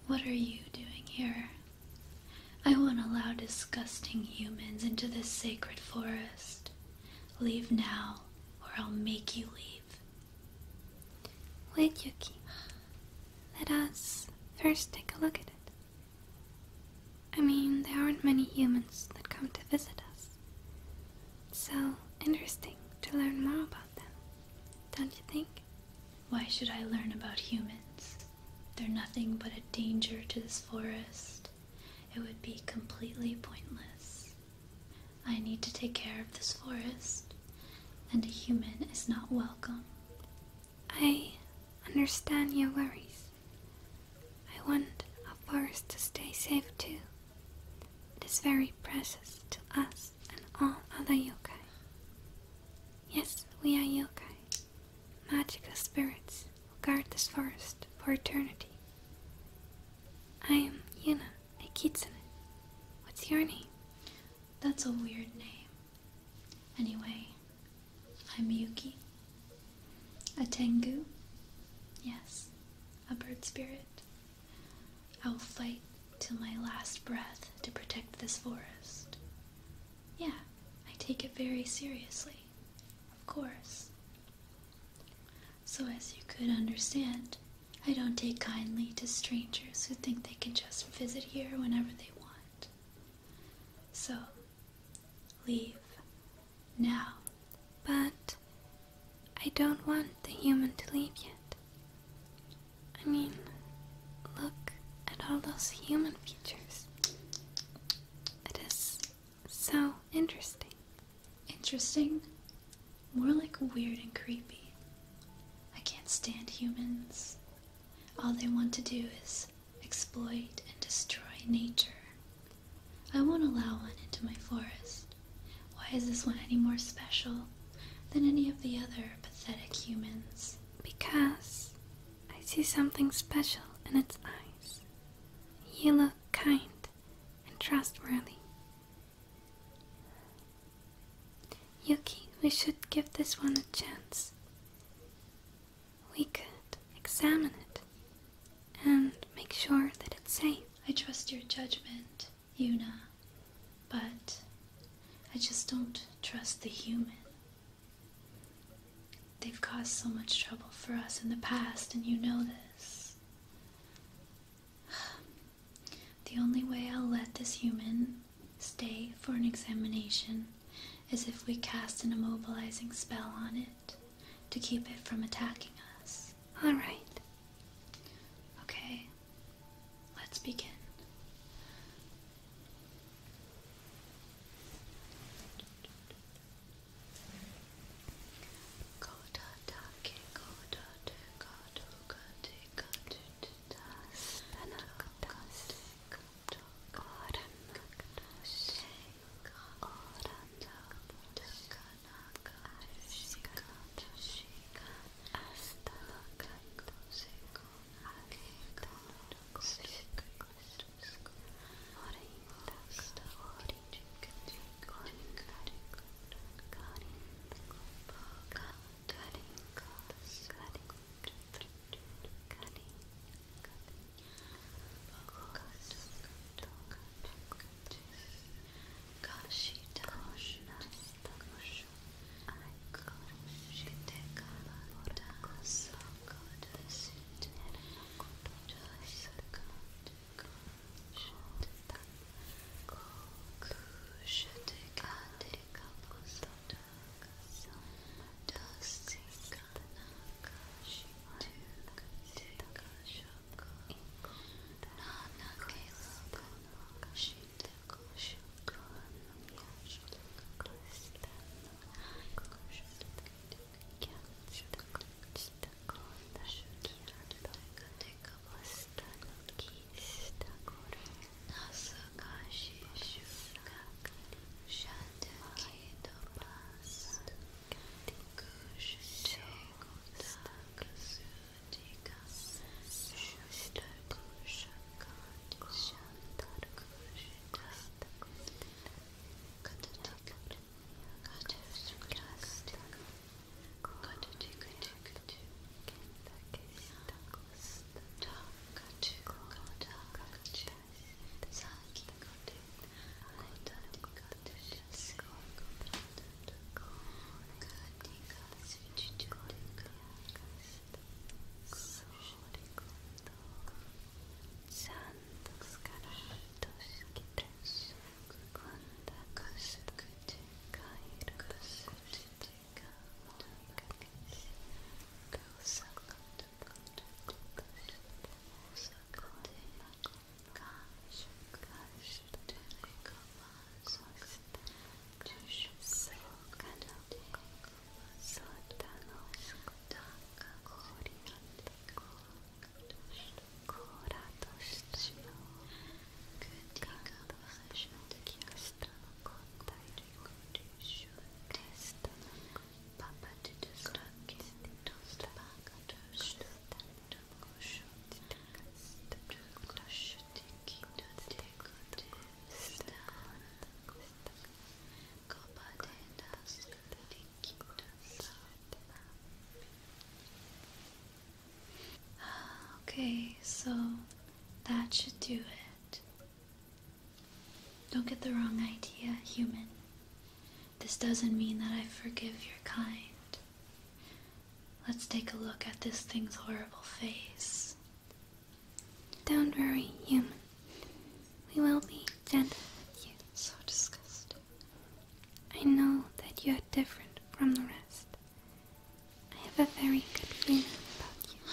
What are you doing here? I won't allow disgusting humans into this sacred forest. Leave now, or I'll make you leave. Wait, Yuki. Let us first take a look at it. I mean, there aren't many humans that come to visit us. It's so interesting to learn more about them, don't you think? Why should I learn about humans? They're nothing but a danger to this forest. It would be completely pointless. I need to take care of this forest, and a human is not welcome. I understand your worries. I want our forest to stay safe too. It is very precious to us and all other yokai. Yes, we are yokai, magical spirits who guard this forest for eternity. I am Yuna, a Kitsune. What's your name? That's a weird name. Anyway, I'm Yuki. A Tengu? Yes, a bird spirit. I will fight till my last breath to protect this forest. Yeah, I take it very seriously, of course. So as you could understand, I don't take kindly to strangers who think they can just visit here whenever they want. So, leave now. But I don't want the human to leave yet. I mean, look at all those human features. It is so interesting. Interesting? More like weird and creepy. I can't stand humans. All they want to do is exploit and destroy nature. I won't allow one into my forest. Why is this one any more special than any of the other pathetic humans? Because I see something special in its eyes. You look kind and trustworthy. Yuki, we should give this one a chance. We could examine it and make sure that it's safe. I trust your judgment, Yuna, but I just don't trust the human. They've caused so much trouble for us in the past, and you know this. The only way I'll let this human stay for an examination is if we cast an immobilizing spell on it to keep it from attacking us. Alright. Okay, let's begin. that should do it. Don't get the wrong idea, human. This doesn't mean that I forgive your kind. Let's take a look at this thing's horrible face. Don't worry, human. We will be gentle with you. So disgusting. I know that you are different from the rest. I have a very good feeling about you.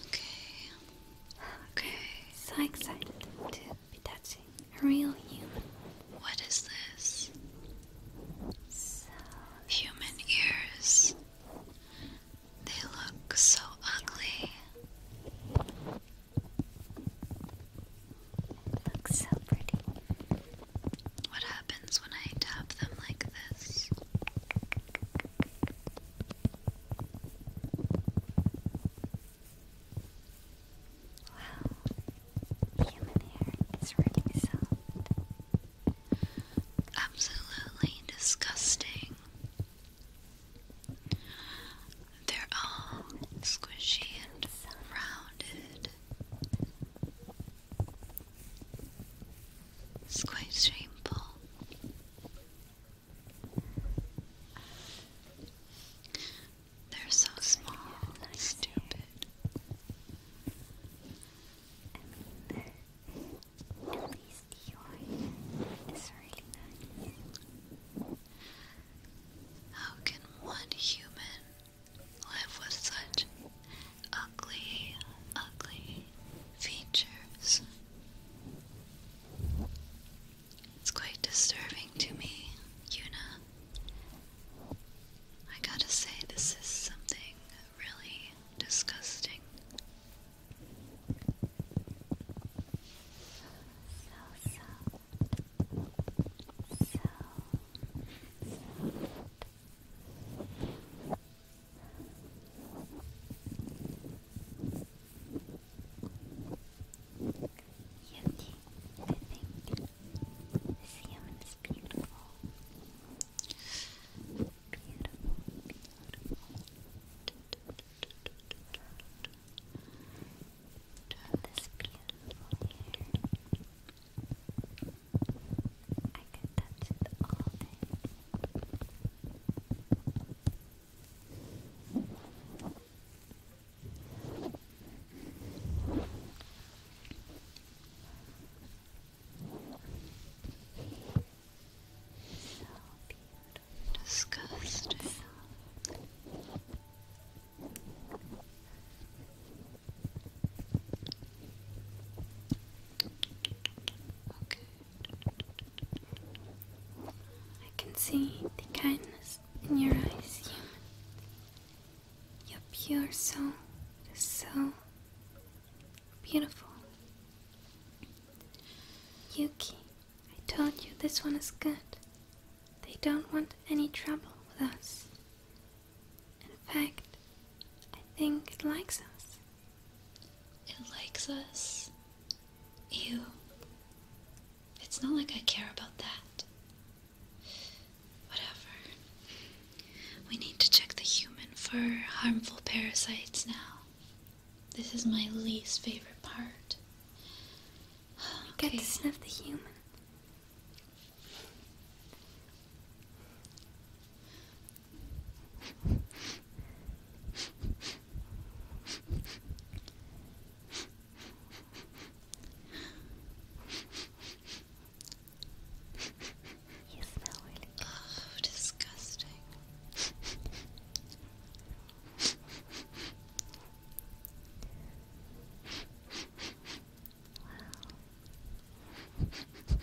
Okay. So excited to be touching a real human. What is this? So Human ears. They look so ugly. it looks so pretty. What happens when I tap them like this? Wow. Human hair is really soft. Absolutely disgusting. They're all squishy and rounded. It's quite shameful. They're so small and stupid. At least your hair is really nice. How can one human live with such ugly, ugly features? It's quite disturbing to me, Yuna. I gotta say, this is something really disgusting. So soft. So Yuki, I think this human is beautiful. Beautiful. This beautiful hair. I could touch it all day. So beautiful. Disgusting. Okay. I can see the kindness in your eyes, human. Your pure soul is so beautiful. Yuki, I told you this one is good. They don't want any trouble with us. In fact, I think it likes us. It likes us. Ew. It's not like I care about that. Whatever. We need to check the human for harmful parasites now. This is my least favorite part. Get to sniff the human. You smell really good. Oh, disgusting. Wow.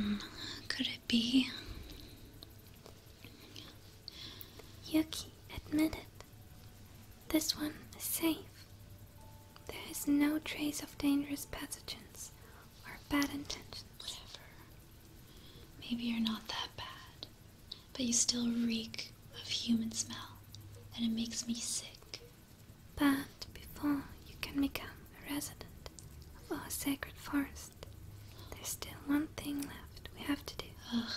Could it be? Yuki admitted. This one is safe. There is no trace of dangerous pathogens or bad intentions. Whatever. Maybe you're not that bad, but you still reek of human smell, and it makes me sick. But before you can become a resident of our sacred forest, there's still one thing left we have to do. Ugh.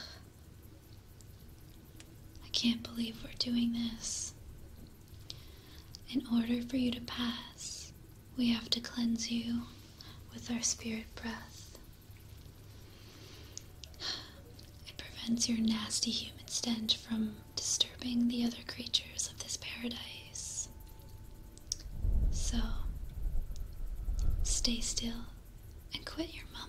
I can't believe we're doing this. In order for you to pass, we have to cleanse you with our spirit breath. It prevents your nasty human stench from disturbing the other creatures of this paradise. So, stay still and quit your mumbling.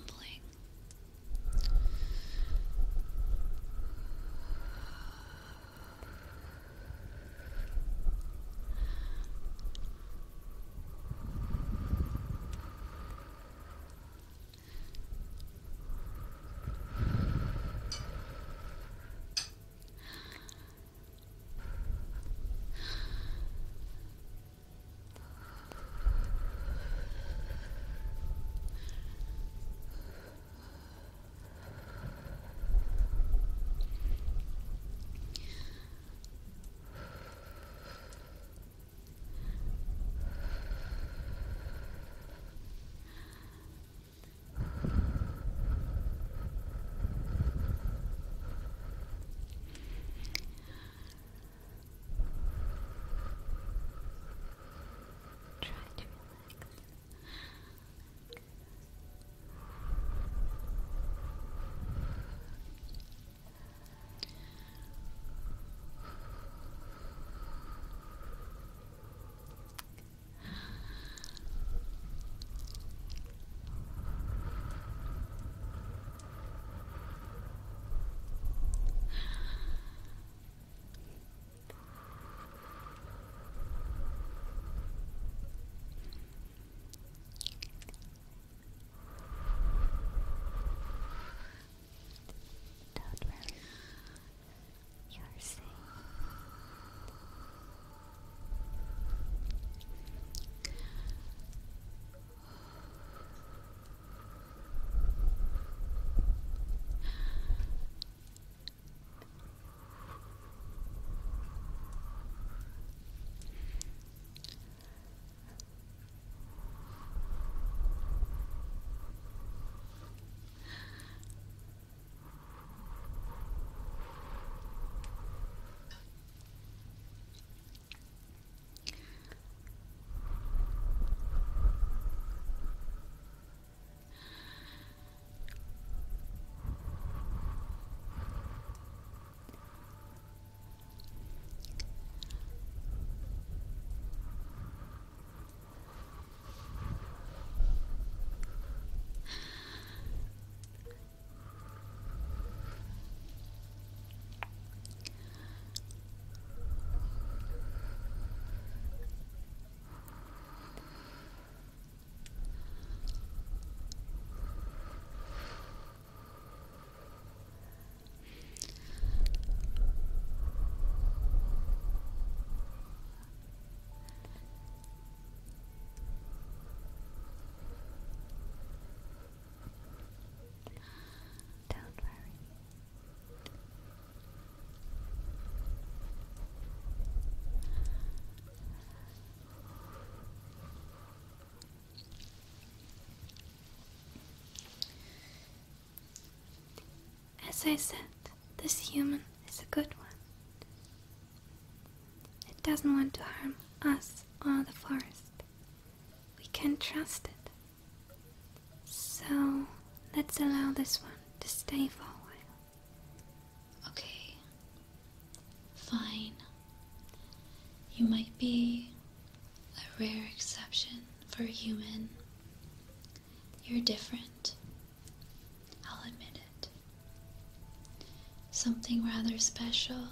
As I said, this human is a good one. It doesn't want to harm us or the forest. We can trust it. So let's allow this one to stay for a while. Okay. Fine. You might be a rare exception for a human. You're different. I'll admit it. Something rather special.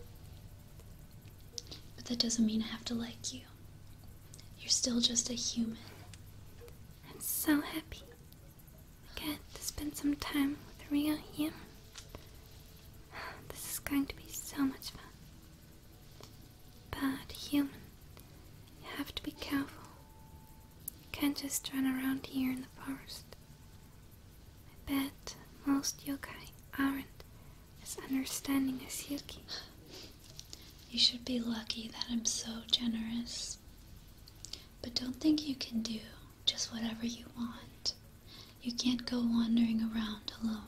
But that doesn't mean I have to like you. You're still just a human. I'm so happy I get to spend some time with real human. This is going to be so much fun. But human, you have to be careful. You can't just run around here in the forest. I bet most yokai aren't as understanding as Yuki. You should be lucky that I'm so generous. But don't think you can do just whatever you want. You can't go wandering around alone.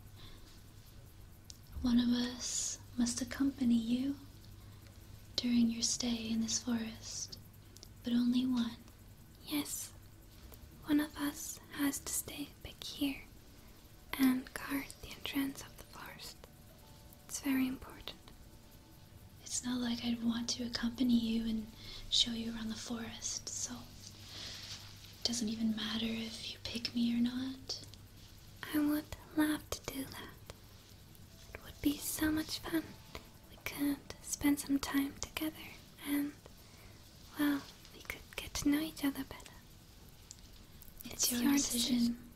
One of us must accompany you during your stay in this forest, but only one. Yes, one of us has to stay back here and guard the entrance of the forest. It's very important. It's not like I'd want to accompany you and show you around the forest, so it doesn't even matter if you pick me or not. I would love to do that. It would be so much fun. We could spend some time together and, well, we could get to know each other better. It's your decision.